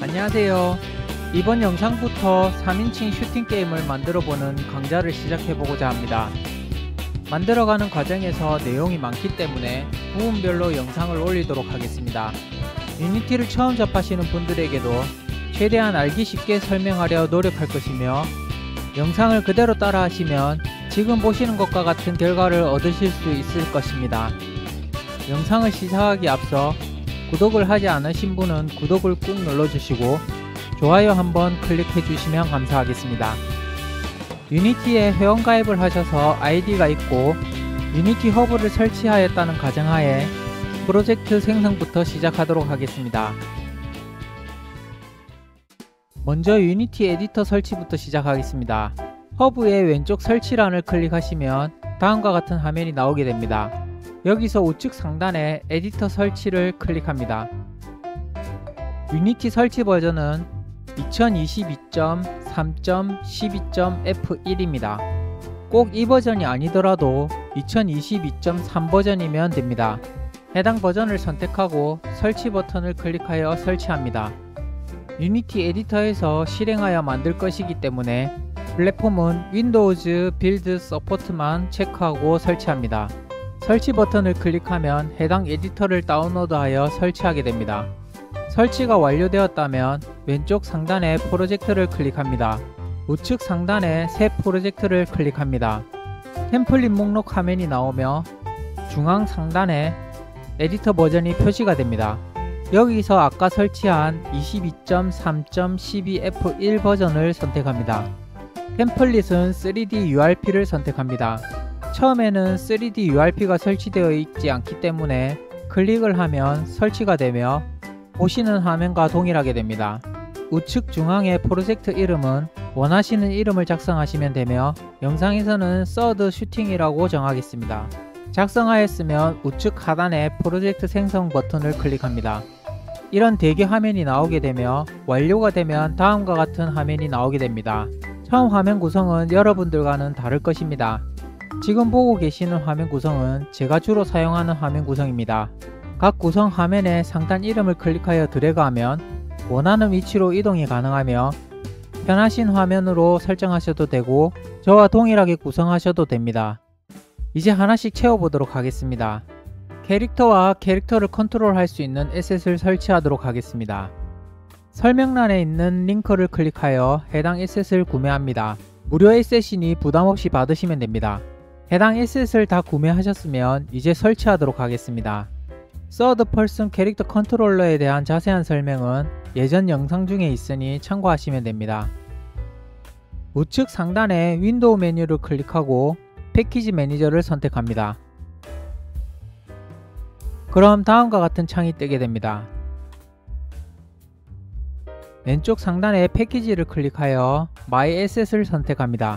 안녕하세요. 이번 영상부터 3인칭 슈팅 게임을 만들어보는 강좌를 시작해보고자 합니다. 만들어가는 과정에서 내용이 많기 때문에 부분별로 영상을 올리도록 하겠습니다. 유니티를 처음 접하시는 분들에게도 최대한 알기 쉽게 설명하려 노력할 것이며, 영상을 그대로 따라 하시면 지금 보시는 것과 같은 결과를 얻으실 수 있을 것입니다. 영상을 시작하기 앞서 구독을 하지 않으신 분은 구독을 꾹 눌러주시고 좋아요 한번 클릭해 주시면 감사하겠습니다. 유니티에 회원가입을 하셔서 아이디가 있고 유니티 허브를 설치하였다는 가정하에 프로젝트 생성부터 시작하도록 하겠습니다. 먼저 유니티 에디터 설치부터 시작하겠습니다. 허브의 왼쪽 설치란을 클릭하시면 다음과 같은 화면이 나오게 됩니다. 여기서 우측 상단에 에디터 설치를 클릭합니다. 유니티 설치 버전은 2022.3.12.f1입니다. 꼭 이 버전이 아니더라도 2022.3 버전이면 됩니다. 해당 버전을 선택하고 설치 버튼을 클릭하여 설치합니다. 유니티 에디터에서 실행하여 만들 것이기 때문에 플랫폼은 윈도우즈 빌드 서포트만 체크하고 설치합니다. 설치 버튼을 클릭하면 해당 에디터를 다운로드하여 설치하게 됩니다. 설치가 완료되었다면 왼쪽 상단에 프로젝트를 클릭합니다. 우측 상단에 새 프로젝트를 클릭합니다. 템플릿 목록 화면이 나오며 중앙 상단에 에디터 버전이 표시가 됩니다. 여기서 아까 설치한 22.3.12f1 버전을 선택합니다. 템플릿은 3D URP를 선택합니다. 처음에는 3D URP가 설치되어 있지 않기 때문에 클릭을 하면 설치가 되며 보시는 화면과 동일하게 됩니다. 우측 중앙의 프로젝트 이름은 원하시는 이름을 작성하시면 되며, 영상에서는 서드 슈팅이라고 정하겠습니다. 작성하였으면 우측 하단에 프로젝트 생성 버튼을 클릭합니다. 이런 대기 화면이 나오게 되며 완료가 되면 다음과 같은 화면이 나오게 됩니다. 처음 화면 구성은 여러분들과는 다를 것입니다. 지금 보고 계시는 화면 구성은 제가 주로 사용하는 화면 구성입니다. 각 구성 화면의 상단 이름을 클릭하여 드래그하면 원하는 위치로 이동이 가능하며 편하신 화면으로 설정하셔도 되고 저와 동일하게 구성하셔도 됩니다. 이제 하나씩 채워보도록 하겠습니다. 캐릭터와 캐릭터를 컨트롤할 수 있는 에셋을 설치하도록 하겠습니다. 설명란에 있는 링크를 클릭하여 해당 에셋을 구매합니다. 무료 에셋이니 부담없이 받으시면 됩니다. 해당 에셋을 다 구매하셨으면 이제 설치하도록 하겠습니다. 서드 퍼슨 캐릭터 컨트롤러에 대한 자세한 설명은 예전 영상 중에 있으니 참고하시면 됩니다. 우측 상단에 윈도우 메뉴를 클릭하고 패키지 매니저를 선택합니다. 그럼 다음과 같은 창이 뜨게 됩니다. 왼쪽 상단에 패키지를 클릭하여 My Asset을 선택합니다.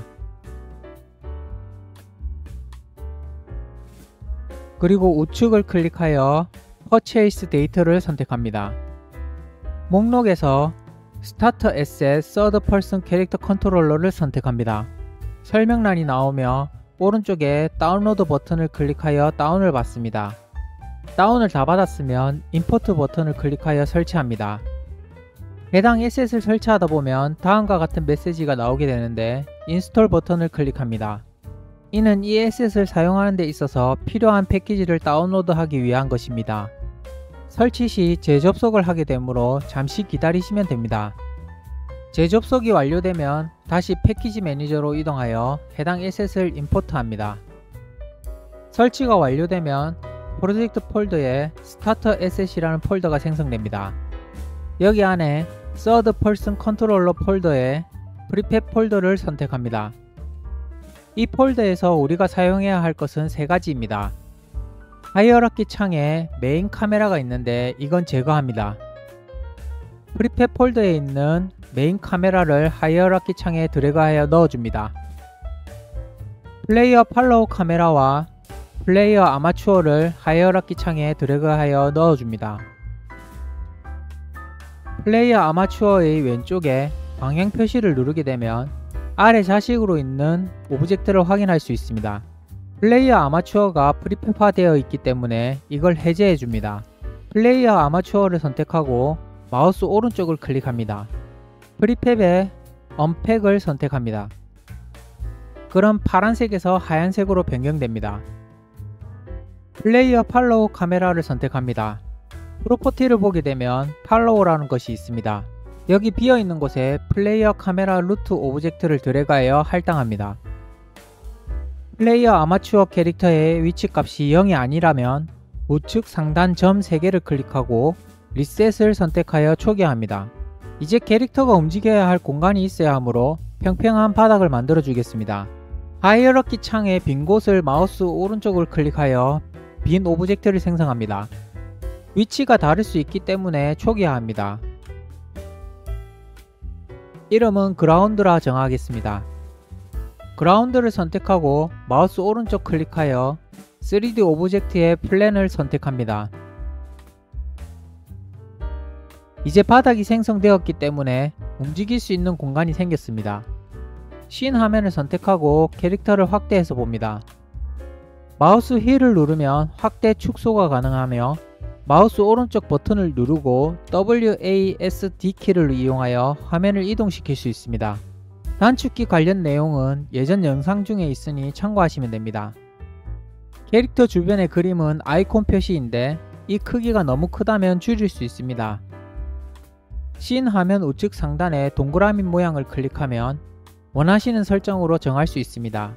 그리고 우측을 클릭하여 Purchase Data를 선택합니다. 목록에서 Start Asset Third Person Character Controller를 선택합니다. 설명란이 나오며 오른쪽에 다운로드 버튼을 클릭하여 다운을 받습니다. 다운을 다 받았으면 임포트 버튼을 클릭하여 설치합니다. 해당 에셋을 설치하다 보면 다음과 같은 메시지가 나오게 되는데 인스톨 버튼을 클릭합니다. 이는 이 에셋을 사용하는 데 있어서 필요한 패키지를 다운로드하기 위한 것입니다. 설치 시 재접속을 하게 되므로 잠시 기다리시면 됩니다. 재접속이 완료되면 다시 패키지 매니저로 이동하여 해당 에셋을 임포트합니다. 설치가 완료되면 프로젝트 폴더에 스타터 에셋이라는 폴더가 생성됩니다. 여기 안에 서드 퍼슨 컨트롤러 폴더에 프리팹 폴더를 선택합니다. 이 폴더에서 우리가 사용해야 할 것은 세 가지입니다. 하이어라키 창에 메인 카메라가 있는데 이건 제거합니다. 프리팹 폴더에 있는 메인 카메라를 하이어라키 창에 드래그하여 넣어줍니다. 플레이어 팔로우 카메라와 플레이어 아마추어를 하이어라키 창에 드래그하여 넣어줍니다. 플레이어 아마추어의 왼쪽에 방향 표시를 누르게 되면 아래 좌식으로 있는 오브젝트를 확인할 수 있습니다. 플레이어 아마추어가 프리팹화 되어 있기 때문에 이걸 해제해 줍니다. 플레이어 아마추어를 선택하고 마우스 오른쪽을 클릭합니다. 프리팹에 언팩을 선택합니다. 그럼 파란색에서 하얀색으로 변경됩니다. 플레이어 팔로우 카메라를 선택합니다. 프로퍼티를 보게 되면 팔로우라는 것이 있습니다. 여기 비어있는 곳에 플레이어 카메라 루트 오브젝트를 드래그하여 할당합니다. 플레이어 아마추어 캐릭터의 위치값이 0이 아니라면 우측 상단 점 3개를 클릭하고 리셋을 선택하여 초기화합니다. 이제 캐릭터가 움직여야 할 공간이 있어야 하므로 평평한 바닥을 만들어 주겠습니다. 하이어러키 창의 빈 곳을 마우스 오른쪽을 클릭하여 빈 오브젝트를 생성합니다. 위치가 다를 수 있기 때문에 초기화합니다. 이름은 그라운드라 정하겠습니다. 그라운드를 선택하고 마우스 오른쪽 클릭하여 3D 오브젝트의 플랜을 선택합니다. 이제 바닥이 생성되었기 때문에 움직일 수 있는 공간이 생겼습니다. 씬 화면을 선택하고 캐릭터를 확대해서 봅니다. 마우스 휠을 누르면 확대 축소가 가능하며 마우스 오른쪽 버튼을 누르고 WASD 키를 이용하여 화면을 이동시킬 수 있습니다. 단축키 관련 내용은 예전 영상 중에 있으니 참고하시면 됩니다. 캐릭터 주변의 그림은 아이콘 표시인데 이 크기가 너무 크다면 줄일 수 있습니다. 씬 화면 우측 상단에 동그라미 모양을 클릭하면 원하시는 설정으로 정할 수 있습니다.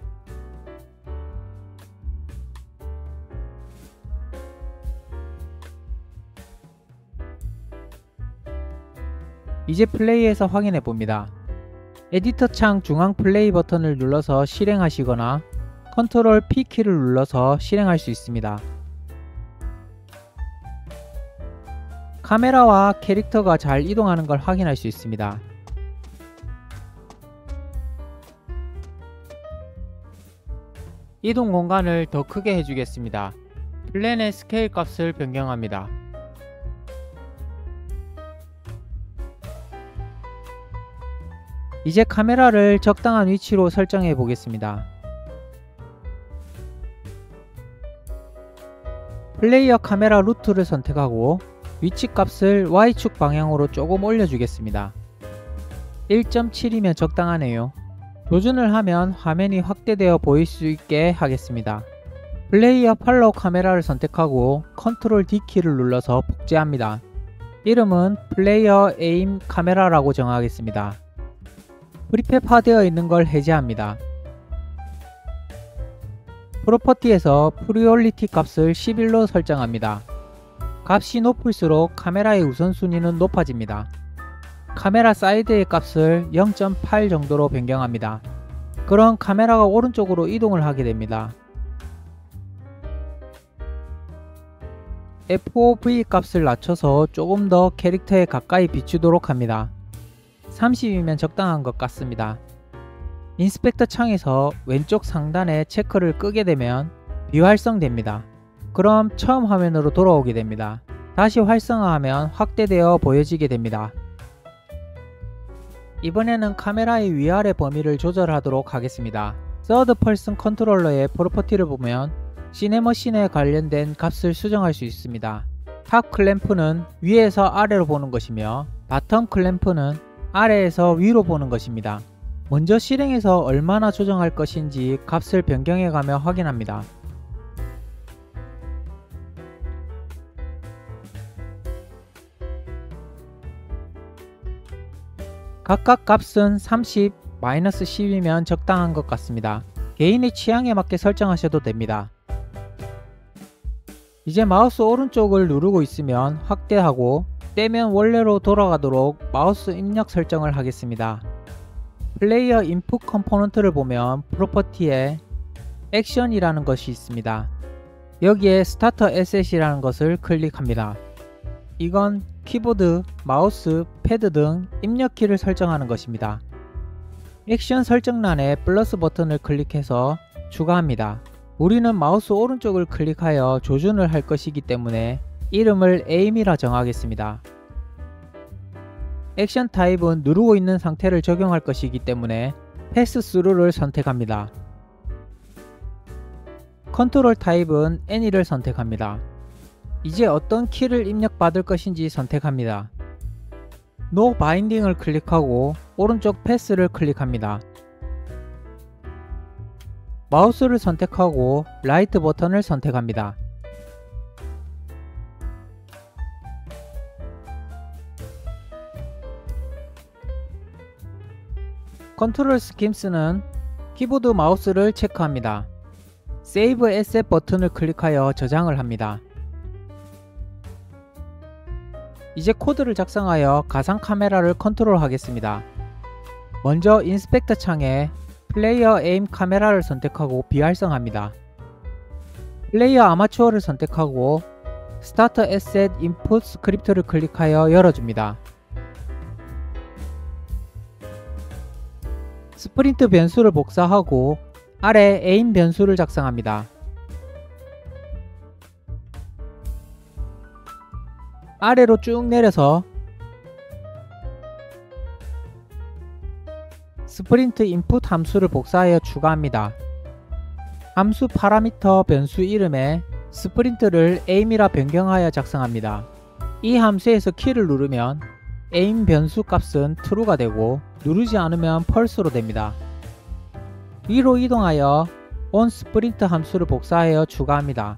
이제 플레이해서 확인해 봅니다. 에디터 창 중앙 플레이 버튼을 눌러서 실행하시거나 컨트롤 P키를 눌러서 실행할 수 있습니다. 카메라와 캐릭터가 잘 이동하는 걸 확인할 수 있습니다. 이동 공간을 더 크게 해주겠습니다. 플랜의 스케일 값을 변경합니다. 이제 카메라를 적당한 위치로 설정해 보겠습니다. 플레이어 카메라 루트를 선택하고 위치 값을 Y축 방향으로 조금 올려주겠습니다. 1.7이면 적당하네요. 조준을 하면 화면이 확대되어 보일 수 있게 하겠습니다. 플레이어 팔로우 카메라를 선택하고 컨트롤 D키를 눌러서 복제합니다. 이름은 플레이어 에임 카메라라고 정하겠습니다. 프리팹화되어 있는 걸 해제합니다. 프로퍼티에서 프리올리티 값을 11로 설정합니다. 값이 높을수록 카메라의 우선순위는 높아집니다. 카메라 사이드의 값을 0.8 정도로 변경합니다. 그럼 카메라가 오른쪽으로 이동을 하게 됩니다. FOV 값을 낮춰서 조금 더 캐릭터에 가까이 비추도록 합니다. 30이면 적당한 것 같습니다. 인스펙터 창에서 왼쪽 상단에 체크를 끄게 되면 비활성됩니다. 그럼 처음 화면으로 돌아오게 됩니다. 다시 활성화하면 확대되어 보여지게 됩니다. 이번에는 카메라의 위아래 범위를 조절하도록 하겠습니다. 서드 퍼슨 컨트롤러의 프로퍼티를 보면 시네머신에 관련된 값을 수정할 수 있습니다. 탑 클램프는 위에서 아래로 보는 것이며 바텀 클램프는 아래에서 위로 보는 것입니다. 먼저 실행해서 얼마나 조정할 것인지 값을 변경해가며 확인합니다. 각각 값은 30, -10이면 적당한 것 같습니다. 개인의 취향에 맞게 설정하셔도 됩니다. 이제 마우스 오른쪽을 누르고 있으면 확대하고 떼면 원래로 돌아가도록 마우스 입력 설정을 하겠습니다. 플레이어 인풋 컴포넌트를 보면 프로퍼티에 액션이라는 것이 있습니다. 여기에 스타터 에셋이라는 것을 클릭합니다. 이건 키보드, 마우스, 패드 등 입력키를 설정하는 것입니다. 액션 설정란에 플러스 버튼을 클릭해서 추가합니다. 우리는 마우스 오른쪽을 클릭하여 조준을 할 것이기 때문에 이름을 에임이라 정하겠습니다. 액션 타입은 누르고 있는 상태를 적용할 것이기 때문에 패스 스루를 선택합니다. 컨트롤 타입은 애니를 선택합니다. 이제 어떤 키를 입력받을 것인지 선택합니다. No Binding을 클릭하고 오른쪽 패스를 클릭합니다. 마우스를 선택하고 라이트 버튼을 선택합니다. 컨트롤 스킴스는 키보드 마우스를 체크합니다. 세이브 에셋 버튼을 클릭하여 저장을 합니다. 이제 코드를 작성하여 가상 카메라를 컨트롤하겠습니다. 먼저 인스펙터 창에 플레이어 에임 카메라를 선택하고 비활성합니다. 플레이어 아마추어를 선택하고 스타트 에셋 인풋 스크립트를 클릭하여 열어줍니다. 스프린트 변수를 복사하고 아래 에임 변수를 작성합니다. 아래로 쭉 내려서 스프린트 인풋 함수를 복사하여 추가합니다. 함수 파라미터 변수 이름에 스프린트를 aim이라 변경하여 작성합니다. 이 함수에서 키를 누르면 aim 변수 값은 true가 되고 누르지 않으면 false로 됩니다. 위로 이동하여 onSprint 함수를 복사하여 추가합니다.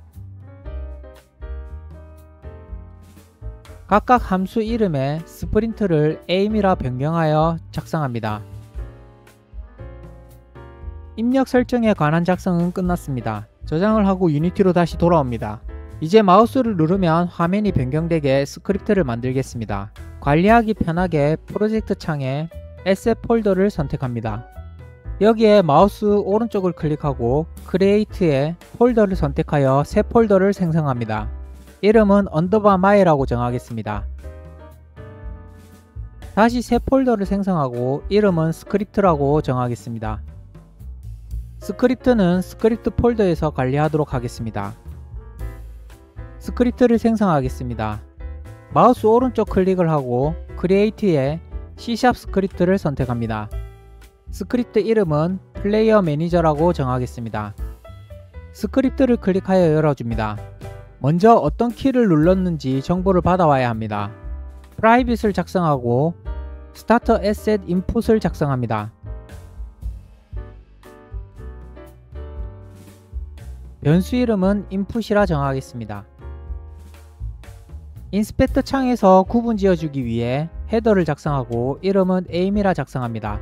각각 함수 이름에 스프린트를 aim이라 변경하여 작성합니다. 입력 설정에 관한 작성은 끝났습니다. 저장을 하고 유니티로 다시 돌아옵니다. 이제 마우스를 누르면 화면이 변경되게 스크립트를 만들겠습니다. 관리하기 편하게 프로젝트 창에 에셋 폴더를 선택합니다. 여기에 마우스 오른쪽을 클릭하고 크리에이트에 폴더를 선택하여 새 폴더를 생성합니다. 이름은 my라고 정하겠습니다. 다시 새 폴더를 생성하고 이름은 스크립트라고 정하겠습니다. 스크립트는 스크립트 폴더에서 관리하도록 하겠습니다. 스크립트를 생성하겠습니다. 마우스 오른쪽 클릭을 하고 크리에이트에 C# 스크립트를 선택합니다. 스크립트 이름은 플레이어 매니저라고 정하겠습니다. 스크립트를 클릭하여 열어줍니다. 먼저 어떤 키를 눌렀는지 정보를 받아와야 합니다. 프라이빗을 작성하고 스타터 에셋 인풋을 작성합니다. 변수 이름은 input이라 정하겠습니다. 인스펙터 창에서 구분 지어주기 위해 헤더를 작성하고 이름은 aim이라 작성합니다.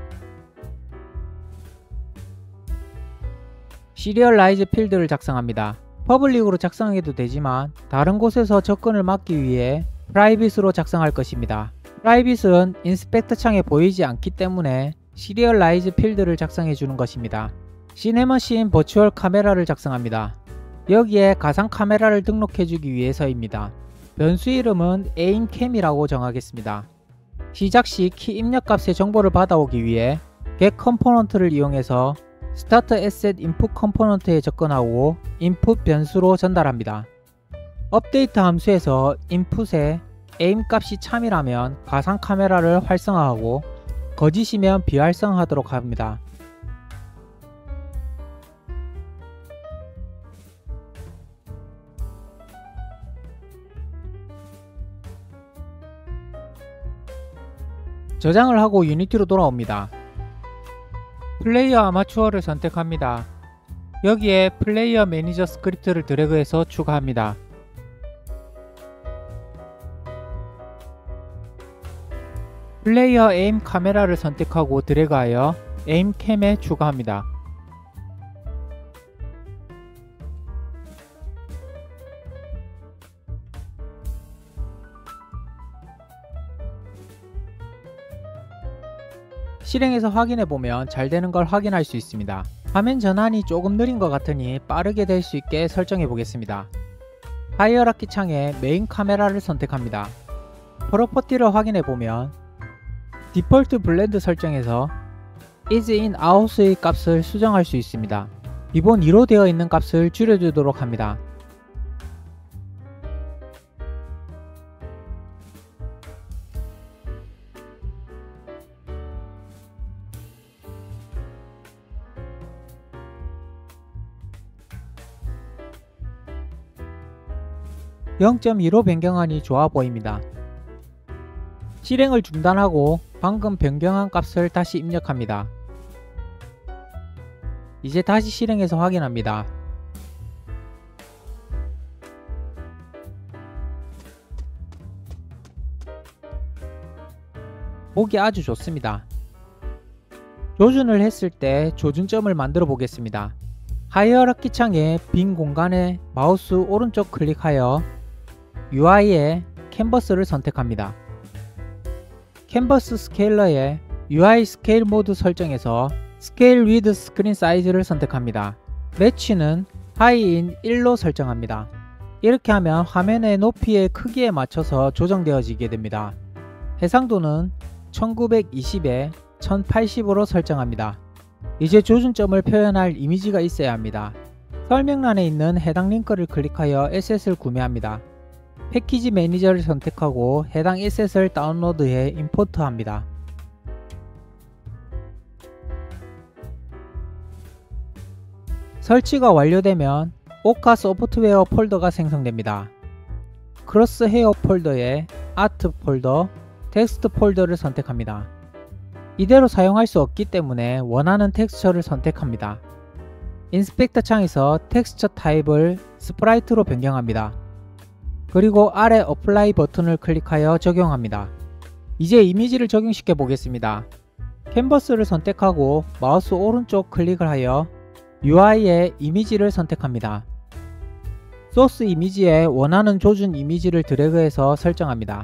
시리얼라이즈 필드를 작성합니다. 퍼블릭으로 작성해도 되지만 다른 곳에서 접근을 막기 위해 프라이빗으로 작성할 것입니다. 프라이빗은 인스펙터 창에 보이지 않기 때문에 시리얼라이즈 필드를 작성해 주는 것입니다. 시네머신 버추얼 카메라를 작성합니다. 여기에 가상 카메라를 등록해 주기 위해서입니다. 변수 이름은 aimcam이라고 정하겠습니다. 시작 시 키 입력 값의 정보를 받아오기 위해 get 컴포넌트를 이용해서 스타트 에셋 인풋 컴포넌트에 접근하고 인풋 변수로 전달합니다. 업데이트 함수에서 인풋에 aim 값이 참이라면 가상 카메라를 활성화하고 거짓이면 비활성화하도록 합니다. 저장을 하고 유니티로 돌아옵니다. 플레이어 아마추어를 선택합니다. 여기에 플레이어 매니저 스크립트를 드래그해서 추가합니다. 플레이어 에임 카메라를 선택하고 드래그하여 에임캠에 추가합니다. 실행해서 확인해보면 잘 되는 걸 확인할 수 있습니다. 화면 전환이 조금 느린 것 같으니 빠르게 될 수 있게 설정해 보겠습니다. 하이어라키 창에 메인 카메라를 선택합니다. 프로퍼티를 확인해보면 디폴트 블렌드 설정에서 is in out의 값을 수정할 수 있습니다. 기본 2로 되어 있는 값을 줄여주도록 합니다. (0.2로) 변경하니 좋아 보입니다. 실행을 중단하고 방금 변경한 값을 다시 입력합니다. 이제 다시 실행해서 확인합니다. 보기 아주 좋습니다. 조준을 했을 때 조준점을 만들어 보겠습니다. 하이어라키 창의 빈 공간에 마우스 오른쪽 클릭하여 UI에 캔버스를 선택합니다. 캔버스 스케일러에 UI 스케일 모드 설정에서 스케일 위드 스크린 사이즈를 선택합니다. 매치는 하이인 1로 설정합니다. 이렇게 하면 화면의 높이의 크기에 맞춰서 조정되어지게 됩니다. 해상도는 1920에 1080으로 설정합니다. 이제 조준점을 표현할 이미지가 있어야 합니다. 설명란에 있는 해당 링크를 클릭하여 에셋을 구매합니다. 패키지 매니저를 선택하고 해당 에셋을 다운로드해 임포트합니다. 설치가 완료되면 오카 소프트웨어 폴더가 생성됩니다. 크로스 헤어 폴더에 아트 폴더, 텍스트 폴더를 선택합니다. 이대로 사용할 수 없기 때문에 원하는 텍스처를 선택합니다. 인스펙터 창에서 텍스처 타입을 스프라이트로 변경합니다. 그리고 아래 어플라이 버튼을 클릭하여 적용합니다. 이제 이미지를 적용시켜 보겠습니다. 캔버스를 선택하고 마우스 오른쪽 클릭을 하여 UI에 이미지를 선택합니다. 소스 이미지에 원하는 조준 이미지를 드래그해서 설정합니다.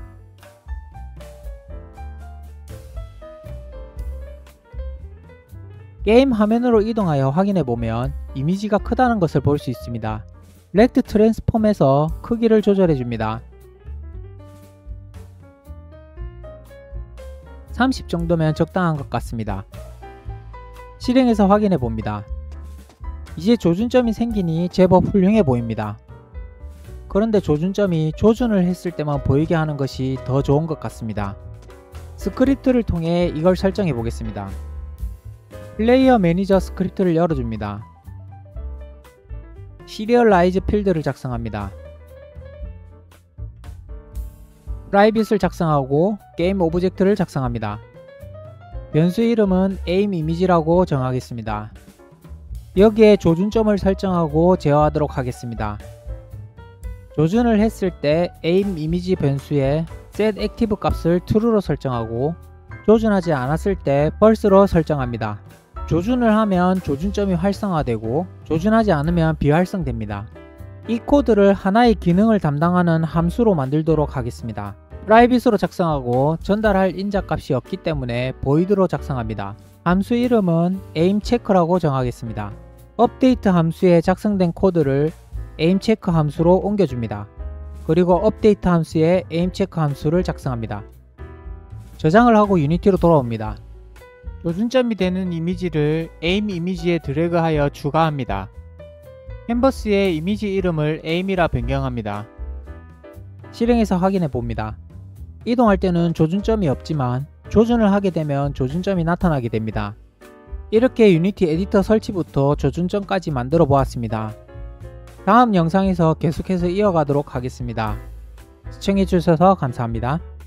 게임 화면으로 이동하여 확인해보면 이미지가 크다는 것을 볼 수 있습니다. 렉트 트랜스폼에서 크기를 조절해줍니다. 30 정도면 적당한 것 같습니다. 실행해서 확인해봅니다. 이제 조준점이 생기니 제법 훌륭해 보입니다. 그런데 조준점이 조준을 했을 때만 보이게 하는 것이 더 좋은 것 같습니다. 스크립트를 통해 이걸 설정해 보겠습니다. 플레이어 매니저 스크립트를 열어줍니다. 시리얼라이즈 필드를 작성합니다. 프라이빗을 작성하고 게임 오브젝트를 작성합니다. 변수 이름은 aim 이미지라고 정하겠습니다. 여기에 조준점을 설정하고 제어하도록 하겠습니다. 조준을 했을 때 aim 이미지 변수에 set active 값을 true로 설정하고 조준하지 않았을 때 false로 설정합니다. 조준을 하면 조준점이 활성화되고 조준하지 않으면 비활성됩니다. 이 코드를 하나의 기능을 담당하는 함수로 만들도록 하겠습니다. 프라이빗으로 작성하고 전달할 인자값이 없기 때문에 void로 작성합니다. 함수 이름은 aimCheck라고 정하겠습니다. 업데이트 함수에 작성된 코드를 aimCheck 함수로 옮겨줍니다. 그리고 업데이트 함수에 aimCheck 함수를 작성합니다. 저장을 하고 유니티로 돌아옵니다. 조준점이 되는 이미지를 aim 이미지에 드래그하여 추가합니다. 캔버스의 이미지 이름을 aim이라 변경합니다. 실행해서 확인해 봅니다. 이동할 때는 조준점이 없지만 조준을 하게 되면 조준점이 나타나게 됩니다. 이렇게 유니티 에디터 설치부터 조준점까지 만들어 보았습니다. 다음 영상에서 계속해서 이어가도록 하겠습니다. 시청해 주셔서 감사합니다.